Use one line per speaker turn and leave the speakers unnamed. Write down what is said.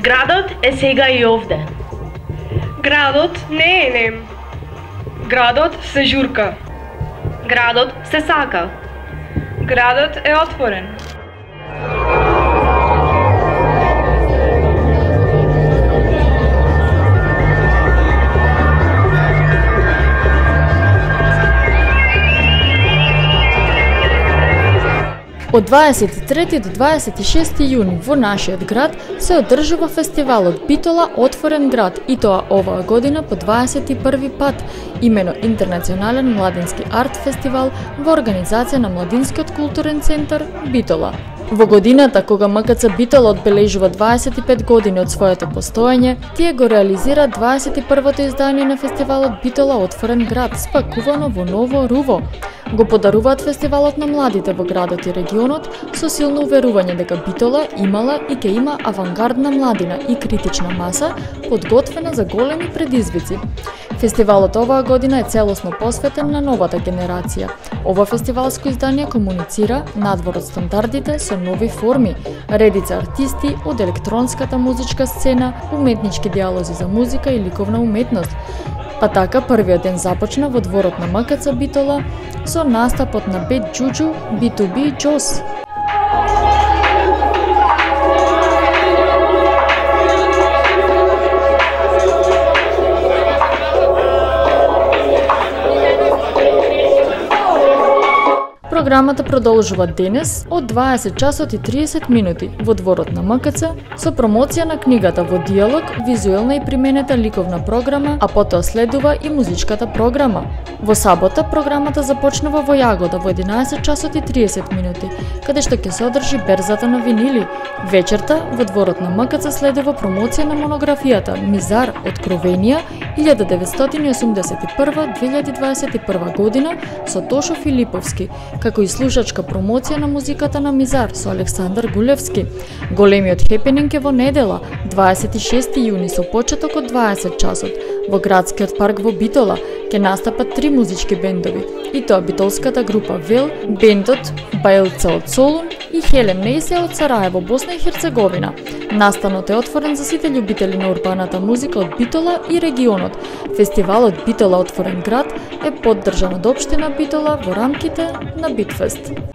Градот е сега и овде.
Градот не е нем. Градот се журка.
Градот се сака.
Градот е отворен.
Од 23 до 26 јуни во нашиот град се одржува фестивалот Битола Отворен град, и тоа оваа година по 21 пат, имено Интернационален младински арт фестивал во организација на Младинскиот културен центар Битола. Во годината кога МКЦ Битола одбележува 25 години од своето постоење, тие го реализира 21-то издание на фестивалот Битола Отворен град, спакувано во ново руво. Го подаруваат фестивалот на младите во градот и регионот со силно уверување дека Битола имала и ќе има авангардна младина и критична маса подготвена за големи предизвици. Фестивалот оваа година е целосно посветен на новата генерација. Ова фестивалско издание комуницира надвор од стандардите со нови форми, редица артисти од електронската музичка сцена, уметнички диалози за музика и ликовна уметност. Па така, првиот ден започна во дворот на МКЦ Битола со настапот на Бет Џуџу, B2B и Джос. Програмата продолжува денес од 20 часот и 30 минути во дворот на МКЦ со промоција на книгата Во диалог, визуелна и применета ликовна програма, а потоа следува и музичката програма. Во сабота програмата започнува во Јагода во 11 часот и 30 минути, каде што ќе се одржи берзата на винили. Вечерта во дворот на МКЦ следува промоција на монографијата Мизар Откровенија 1981-2021 година со Тошо Филиповски, како и слушачка промоција на музиката на Мизар со Александар Гулевски. Големиот хепенинг е во недела, 26 јуни со почеток од 20 часот, во градскиот парк во Битола. Ке настапат 3 музички бендови, и тоа битолската група Вел, бендот Бајлца од Солун и Хелем Нейсе од Сараево, Босна и Херцеговина. Настанот е отворен за сите љубители на урбаната музика од Битола и регионот. Фестивалот Битола Отворен град е поддржан од општина Битола во рамките на Битфест.